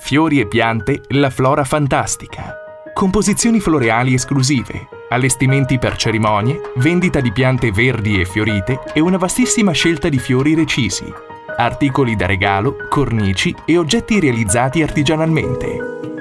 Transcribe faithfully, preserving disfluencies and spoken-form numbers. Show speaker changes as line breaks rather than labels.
Fiori e piante, la flora fantastica. Composizioni floreali esclusive, allestimenti per cerimonie, vendita di piante verdi e fiorite e una vastissima scelta di fiori recisi. Articoli da regalo, cornici e oggetti realizzati artigianalmente.